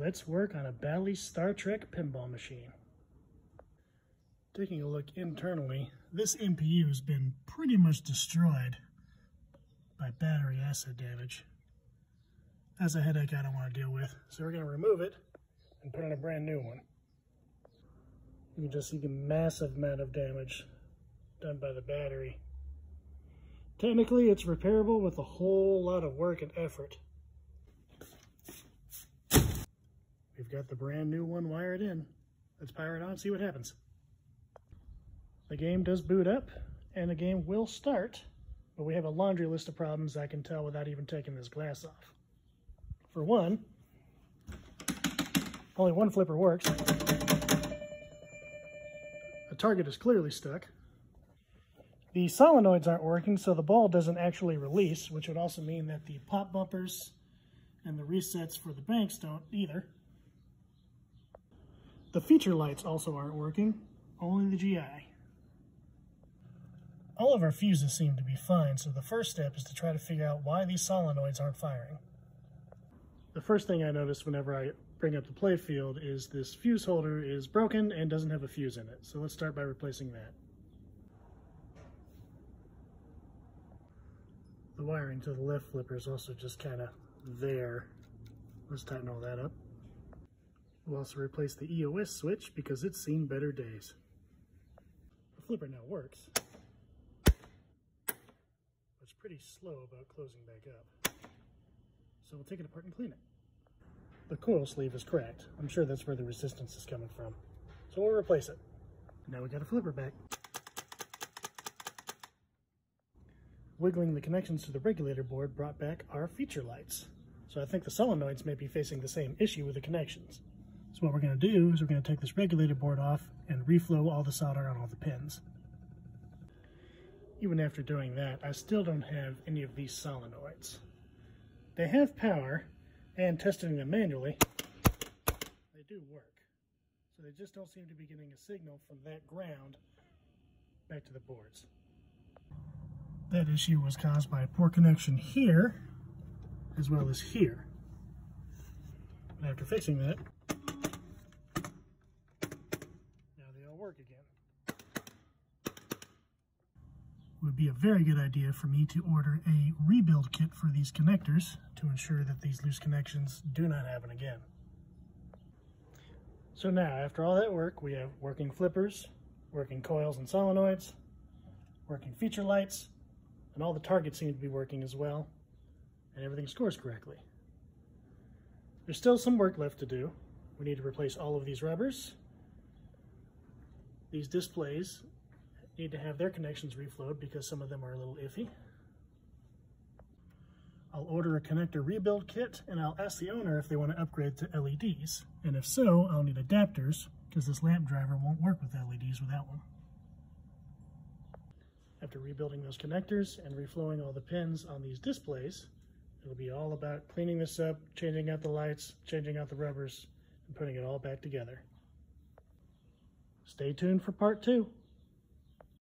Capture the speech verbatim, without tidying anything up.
let's work on a Bally Star Trek pinball machine. Taking a look internally, this M P U has been pretty much destroyed by battery acid damage. That's a headache I don't want to deal with, so we're going to remove it and put in a brand new one. You can just see the massive amount of damage done by the battery. Technically, it's repairable with a whole lot of work and effort. We've got the brand new one wired in. Let's power it on and see what happens. The game does boot up, and the game will start, but we have a laundry list of problems I can tell without even taking this glass off. For one, only one flipper works. The target is clearly stuck. The solenoids aren't working, so the ball doesn't actually release, which would also mean that the pop bumpers and the resets for the banks don't either. The feature lights also aren't working, only the G I. All of our fuses seem to be fine, so the first step is to try to figure out why these solenoids aren't firing. The first thing I notice whenever I bring up the play field is this fuse holder is broken and doesn't have a fuse in it. So let's start by replacing that. The wiring to the left flipper is also just kind of there. Let's tighten all that up. We'll also replace the E O S switch because it's seen better days. The flipper now works, but it's pretty slow about closing back up. So we'll take it apart and clean it. The coil sleeve is cracked. I'm sure that's where the resistance is coming from. So we'll replace it. Now we got a flipper back. Wiggling the connections to the regulator board brought back our feature lights. So I think the solenoids may be facing the same issue with the connections. So what we're going to do is we're going to take this regulator board off and reflow all the solder on all the pins. Even after doing that, I still don't have any of these solenoids. They have power, and testing them manually, they do work. So they just don't seem to be getting a signal from that ground back to the boards. That issue was caused by a poor connection here, as well as here. And after fixing that, now they all work again. It would be a very good idea for me to order a rebuild kit for these connectors to ensure that these loose connections do not happen again. So now, after all that work, we have working flippers, working coils and solenoids, working feature lights, and all the targets seem to be working as well, and everything scores correctly. There's still some work left to do. We need to replace all of these rubbers. These displays need to have their connections reflowed because some of them are a little iffy. I'll order a connector rebuild kit, and I'll ask the owner if they want to upgrade to L E Ds. And if so, I'll need adapters because this lamp driver won't work with L E Ds without one. After rebuilding those connectors and reflowing all the pins on these displays, it'll be all about cleaning this up, changing out the lights, changing out the rubbers, and putting it all back together. Stay tuned for part two.